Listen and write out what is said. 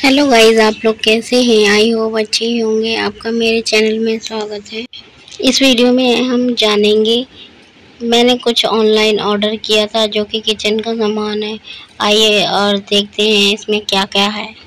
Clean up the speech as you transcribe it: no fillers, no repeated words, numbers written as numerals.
Hello guys, आप लोग कैसे हैं? आई होप अच्छे ही होंगे। आपका मेरे चैनल में स्वागत है। इस वीडियो में हम जानेंगे, मैंने कुछ ऑनलाइन ऑर्डर किया था जो कि किचन का सामान है। आइए और देखते हैं इसमें क्या क्या है।